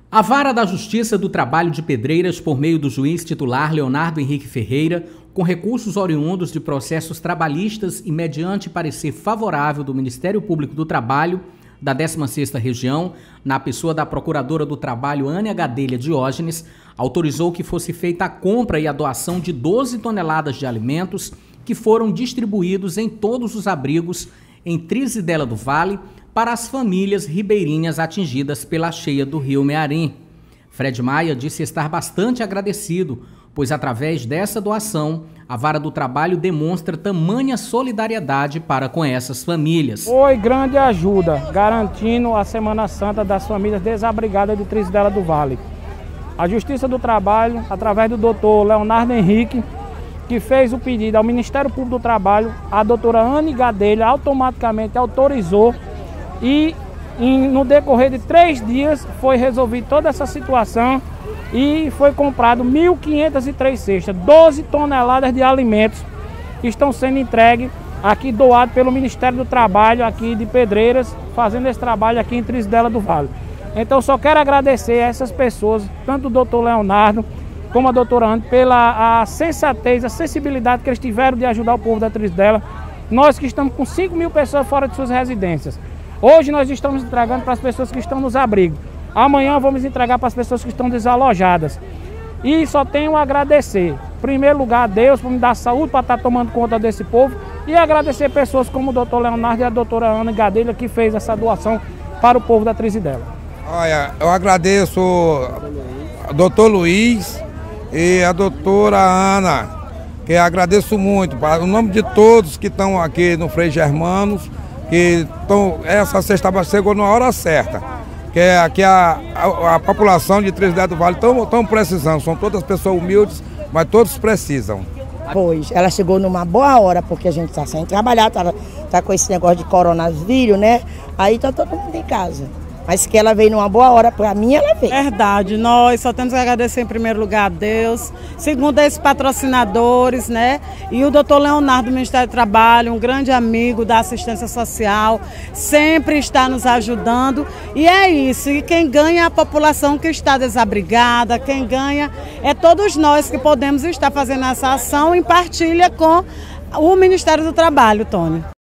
A Vara da Justiça do Trabalho de Pedreiras, por meio do juiz titular Leonardo Henrique Ferreira, com recursos oriundos de processos trabalhistas e mediante parecer favorável do Ministério Público do Trabalho da 16ª Região, na pessoa da Procuradora do Trabalho Ânia Gadelha Diógenes, autorizou que fosse feita a compra e a doação de 12 toneladas de alimentos que foram distribuídos em todos os abrigos em Trizidela do Vale para as famílias ribeirinhas atingidas pela cheia do rio Mearim. Fred Maia disse estar bastante agradecido, pois através dessa doação, a Vara do Trabalho demonstra tamanha solidariedade para com essas famílias. Foi grande ajuda, garantindo a Semana Santa das famílias desabrigadas de Trizidela do Vale. A Justiça do Trabalho, através do doutor Leonardo Henrique, que fez o pedido ao Ministério Público do Trabalho, a doutora Ânia Gadelha automaticamente autorizou e no decorrer de 3 dias foi resolvida toda essa situação e foi comprado 1.503 cestas, 12 toneladas de alimentos que estão sendo entregues aqui, doados pelo Ministério do Trabalho aqui de Pedreiras, fazendo esse trabalho aqui em Trizidela do Vale. Então só quero agradecer a essas pessoas, tanto o doutor Leonardo como a doutora Ânia, pela sensatez, a sensibilidade que eles tiveram de ajudar o povo da Trizidela. Nós que estamos com 5.000 pessoas fora de suas residências. Hoje nós estamos entregando para as pessoas que estão nos abrigos. Amanhã vamos entregar para as pessoas que estão desalojadas. E só tenho a agradecer, em primeiro lugar, a Deus por me dar saúde para estar tomando conta desse povo e agradecer pessoas como o doutor Leonardo e a doutora Ânia Gadelha, que fez essa doação para o povo da Trizidela. Olha, eu agradeço ao doutor Luiz e a doutora Ana, que agradeço muito, para o nome de todos que estão aqui no Frei Germanos, que essa cesta chegou na hora certa, que é aqui a população de Trizidela do Vale estão precisando, são todas pessoas humildes, mas todos precisam. Pois, ela chegou numa boa hora, porque a gente está sem trabalhar, tá com esse negócio de coronavírus, né? Aí tá todo mundo em casa. Mas que ela veio numa boa hora, para mim ela veio. Verdade, nós só temos que agradecer em primeiro lugar a Deus, segundo a esses patrocinadores, né? E o doutor Leonardo do Ministério do Trabalho, um grande amigo da assistência social, sempre está nos ajudando. E é isso, e quem ganha é a população que está desabrigada, quem ganha é todos nós que podemos estar fazendo essa ação em partilha com o Ministério do Trabalho, Tony.